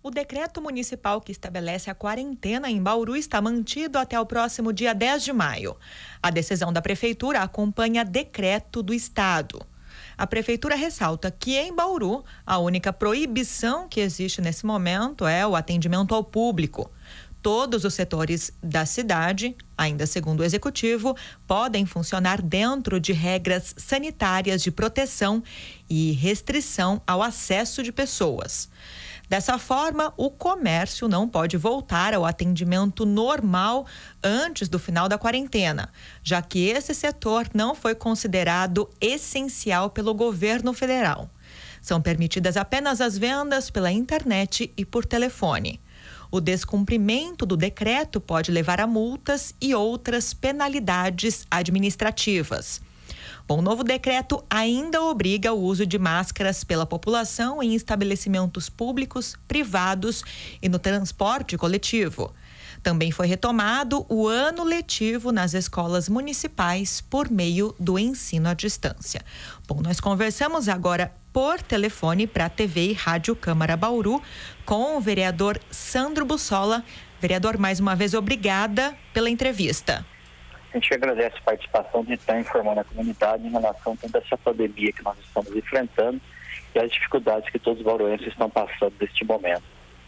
O decreto municipal que estabelece a quarentena em Bauru está mantido até o próximo dia 10 de maio. A decisão da Prefeitura acompanha decreto do Estado. A Prefeitura ressalta que em Bauru, a única proibição que existe nesse momento é o atendimento ao público. Todos os setores da cidade, ainda segundo o Executivo, podem funcionar dentro de regras sanitárias de proteção e restrição ao acesso de pessoas. Dessa forma, o comércio não pode voltar ao atendimento normal antes do final da quarentena, já que esse setor não foi considerado essencial pelo governo federal. São permitidas apenas as vendas pela internet e por telefone. O descumprimento do decreto pode levar a multas e outras penalidades administrativas. Bom, o novo decreto ainda obriga o uso de máscaras pela população em estabelecimentos públicos, privados e no transporte coletivo. Também foi retomado o ano letivo nas escolas municipais por meio do ensino à distância. Bom, nós conversamos agora por telefone para a TV e Rádio Câmara Bauru com o vereador Sandro Bussola. Vereador, mais uma vez, obrigada pela entrevista. A gente agradece a participação de estar informando a comunidade em relação a toda essa pandemia que nós estamos enfrentando e as dificuldades que todos os bauruenses estão passando neste momento.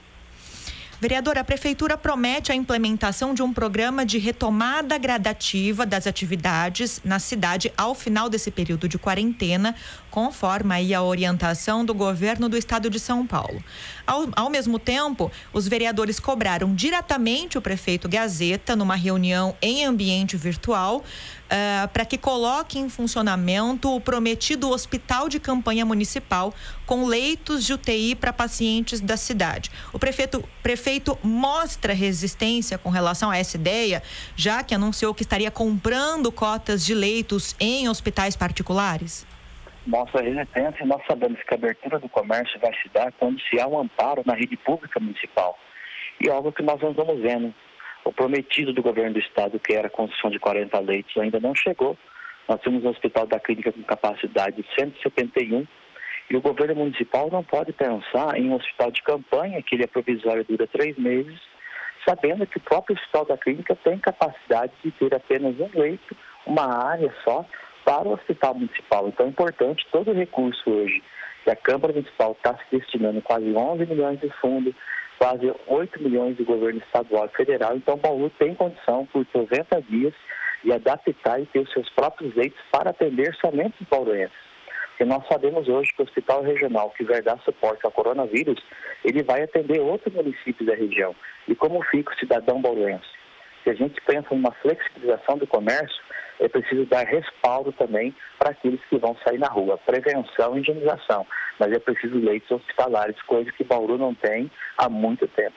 Vereador, a Prefeitura promete a implementação de um programa de retomada gradativa das atividades na cidade ao final desse período de quarentena, conforme aí a orientação do governo do estado de São Paulo. Ao mesmo tempo, os vereadores cobraram diretamente o prefeito Gazeta numa reunião em ambiente virtual para que coloque em funcionamento o prometido hospital de campanha municipal com leitos de UTI para pacientes da cidade. O prefeito mostra resistência com relação a essa ideia, já que anunciou que estaria comprando cotas de leitos em hospitais particulares? Mostra resistência e nós sabemos que a abertura do comércio vai se dar quando se há um amparo na rede pública municipal. E algo que nós andamos vendo. O prometido do governo do estado, que era a construção de 40 leitos, ainda não chegou. Nós temos um hospital da clínica com capacidade de 171 e o governo municipal não pode pensar em um hospital de campanha, que ele é provisório e dura 3 meses, sabendo que o próprio hospital da clínica tem capacidade de ter apenas um leito, uma área só, para o hospital municipal. Então é importante todo o recurso hoje que a Câmara Municipal está se destinando, quase 11 milhões de fundo, quase 8 milhões do governo estadual e federal. Então, Bauru tem condição, por 90 dias, de adaptar e ter os seus próprios leitos para atender somente os bauruenses. Porque nós sabemos hoje que o hospital regional que vai dar suporte ao coronavírus, ele vai atender outros municípios da região. E como fica o cidadão bauruense? Se a gente pensa em uma flexibilização do comércio, é preciso dar respaldo também para aqueles que vão sair na rua. Prevenção e higienização. Mas é preciso leitos hospitalares, coisa que Bauru não tem há muito tempo.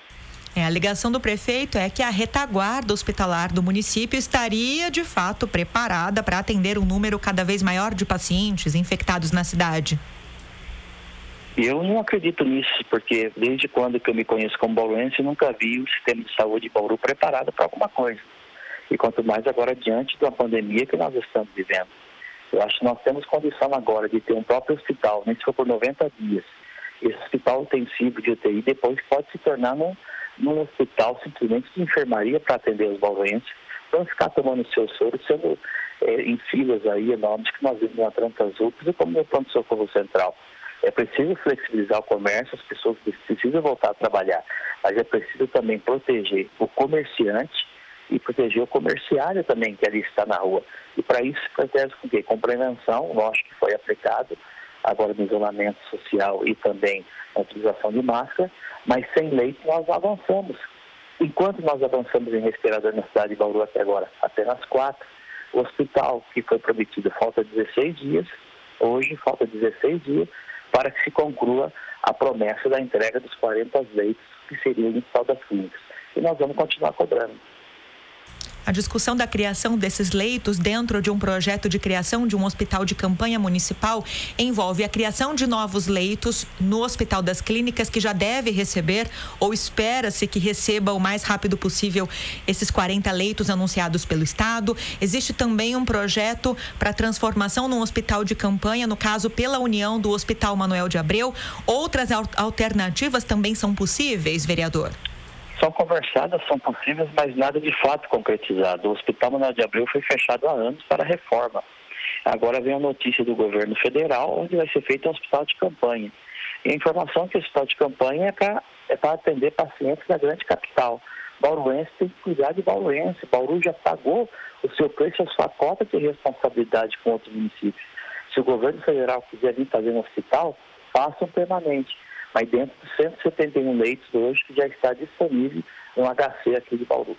A alegação do prefeito é que a retaguarda hospitalar do município estaria, de fato, preparada para atender um número cada vez maior de pacientes infectados na cidade. Eu não acredito nisso, porque desde quando que eu me conheço como bauruense, eu nunca vi o sistema de saúde de Bauru preparado para alguma coisa. E quanto mais agora diante da pandemia que nós estamos vivendo. Eu acho que nós temos condição agora de ter um próprio hospital, nem se for por 90 dias. Esse hospital intensivo de UTI depois pode se tornar num hospital simplesmente de enfermaria para atender os bauruenses, não ficar tomando seu soro, sendo em filas aí enormes que nós vimos na Plantas UPS e como no pronto-socorro central. É preciso flexibilizar o comércio, as pessoas precisam voltar a trabalhar, mas é preciso também proteger o comerciante e proteger o comerciário também, que ali está na rua. E para isso, protege com o quê? Com prevenção, lógico que foi aplicado agora no isolamento social e também na utilização de máscara, mas sem leite nós avançamos. Enquanto nós avançamos em respirador na cidade de Bauru até agora, apenas 4. O hospital que foi prometido falta 16 dias, hoje falta 16 dias, para que se conclua a promessa da entrega dos 40 leitos que seria o hospital das clínicas. E nós vamos continuar cobrando. A discussão da criação desses leitos dentro de um projeto de criação de um hospital de campanha municipal envolve a criação de novos leitos no Hospital das Clínicas, que já deve receber ou espera-se que receba o mais rápido possível esses 40 leitos anunciados pelo Estado. Existe também um projeto para transformação num hospital de campanha, no caso pela união do Hospital Manoel de Abreu. Outras alternativas também são possíveis, vereador? São conversadas, são possíveis, mas nada de fato concretizado. O Hospital Manoel de Abreu foi fechado há anos para reforma. Agora vem a notícia do governo federal, onde vai ser feito um hospital de campanha. E a informação é que o hospital de campanha é para atender pacientes da grande capital. Bauruense tem que cuidar de Bauruense. Bauru já pagou o seu preço, a sua cota de responsabilidade com outros municípios. Se o governo federal quiser vir fazer um hospital, façam permanente. Mas dentro dos 171 leitos hoje que já está disponível no HC aqui de Bauru.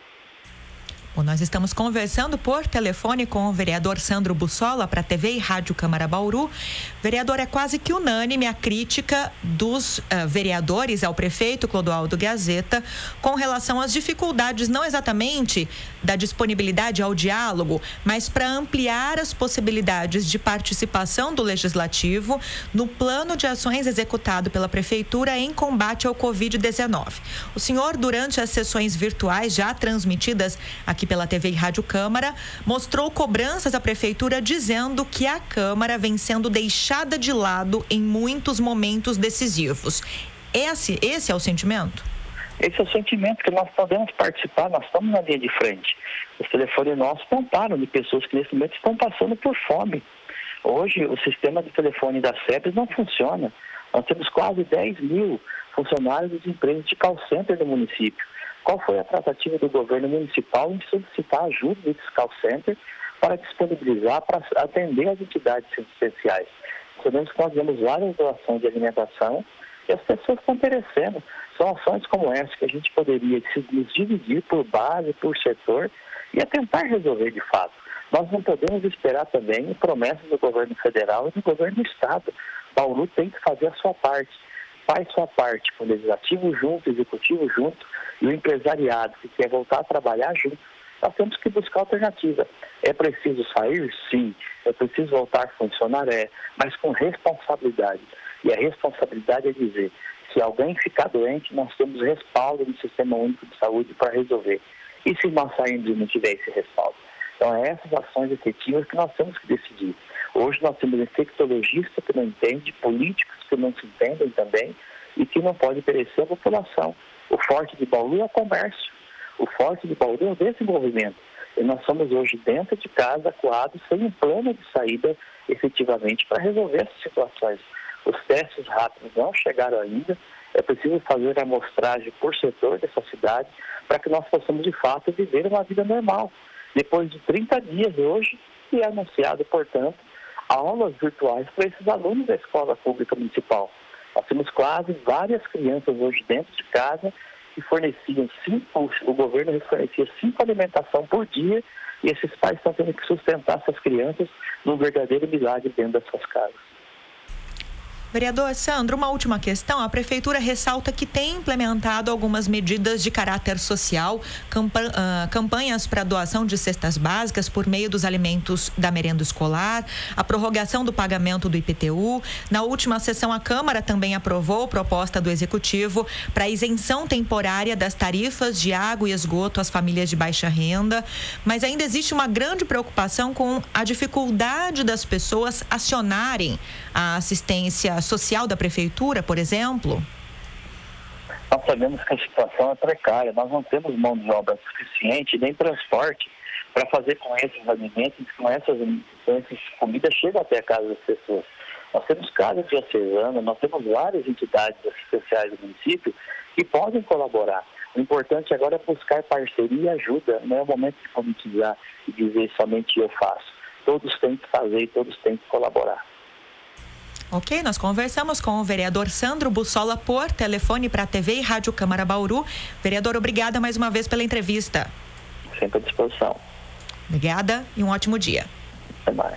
Bom, nós estamos conversando por telefone com o vereador Sandro Bussola para a TV e Rádio Câmara Bauru. Vereador, é quase que unânime a crítica dos vereadores ao prefeito Clodoaldo Gazeta com relação às dificuldades, não exatamente da disponibilidade ao diálogo, mas para ampliar as possibilidades de participação do Legislativo no plano de ações executado pela Prefeitura em combate ao Covid-19. O senhor, durante as sessões virtuais já transmitidas aqui pela TV e Rádio Câmara, mostrou cobranças à Prefeitura dizendo que a Câmara vem sendo deixada de lado em muitos momentos decisivos. Esse é o sentimento? Esse é o sentimento que nós podemos participar, nós estamos na linha de frente. Os telefones nossos não param de pessoas que nesse momento estão passando por fome. Hoje o sistema de telefone da SEBRAS não funciona. Nós temos quase 10 mil funcionários de empresas de call center do município. Qual foi a tratativa do governo municipal em solicitar ajuda desses call centers para disponibilizar, para atender as entidades essenciais? Sabemos que nós temos várias doações de alimentação e as pessoas estão perecendo. São ações como essa que a gente poderia nos dividir por base, por setor e a tentar resolver de fato. Nós não podemos esperar também promessas do governo federal e do governo do estado. Bauru tem que fazer a sua parte. Faz sua parte com o legislativo junto, o executivo junto e o empresariado que quer voltar a trabalhar junto. Nós temos que buscar alternativa. É preciso sair? Sim. É preciso voltar a funcionar? É. Mas com responsabilidade. E a responsabilidade é dizer, se alguém ficar doente, nós temos respaldo no Sistema Único de Saúde para resolver. E se nós sairmos e não tiver esse respaldo? Então, é essas ações efetivas que nós temos que decidir. Hoje nós temos infectologistas que não entendem, políticos que não se entendem também e que não pode perecer a população. O forte de Bauru é o comércio. O forte de Bauru é o desenvolvimento. E nós somos hoje dentro de casa, acuados, sem um plano de saída efetivamente para resolver essas situações. Os testes rápidos não chegaram ainda. É preciso fazer a amostragem por setor dessa cidade para que nós possamos, de fato, viver uma vida normal. Depois de 30 dias hoje, e é anunciado, portanto, aulas virtuais para esses alunos da escola pública municipal. Nós temos quase várias crianças hoje dentro de casa que forneciam o governo fornecia 5 alimentação por dia e esses pais estão tendo que sustentar essas crianças num verdadeiro milagre dentro das suas casas. Vereador Sandro, uma última questão. A Prefeitura ressalta que tem implementado algumas medidas de caráter social, campanhas para doação de cestas básicas por meio dos alimentos da merenda escolar, a prorrogação do pagamento do IPTU. Na última sessão, a Câmara também aprovou proposta do Executivo para isenção temporária das tarifas de água e esgoto às famílias de baixa renda. Mas ainda existe uma grande preocupação com a dificuldade das pessoas acionarem a assistência social da Prefeitura, por exemplo? Nós sabemos que a situação é precária. Nós não temos mão de obra suficiente, nem transporte para fazer com esses alimentos, com essas comidas chegam até a casa das pessoas. Nós temos casas diocesanas, nós temos várias entidades assistenciais do município que podem colaborar. O importante agora é buscar parceria e ajuda. Não é o momento de politizar e dizer somente eu faço. Todos têm que fazer e todos têm que colaborar. Ok, nós conversamos com o vereador Sandro Bussola por telefone para a TV e Rádio Câmara Bauru. Vereador, obrigada mais uma vez pela entrevista. Sempre à disposição. Obrigada e um ótimo dia. Até mais.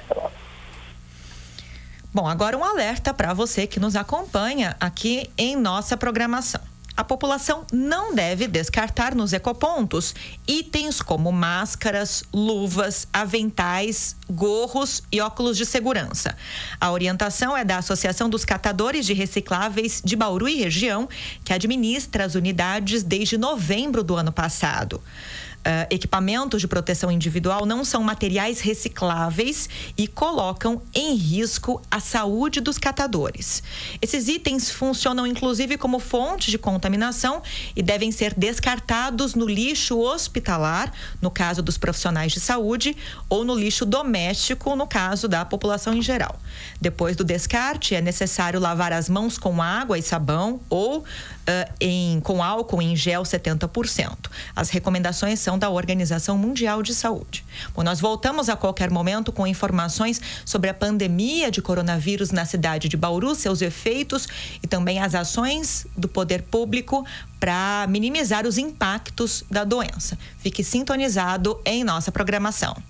Bom, agora um alerta para você que nos acompanha aqui em nossa programação. a população não deve descartar nos ecopontos itens como máscaras, luvas, aventais, gorros e óculos de segurança. A orientação é da Associação dos Catadores de Recicláveis de Bauru e região, que administra as unidades desde novembro do ano passado. Equipamentos de proteção individual não são materiais recicláveis e colocam em risco a saúde dos catadores. Esses itens funcionam inclusive como fonte de contaminação e devem ser descartados no lixo hospitalar, no caso dos profissionais de saúde, ou no lixo doméstico, no caso da população em geral. Depois do descarte, é necessário lavar as mãos com água e sabão ou com álcool em gel 70%. As recomendações são da Organização Mundial de Saúde. Bom, nós voltamos a qualquer momento com informações sobre a pandemia de coronavírus na cidade de Bauru, seus efeitos e também as ações do poder público para minimizar os impactos da doença. Fique sintonizado em nossa programação.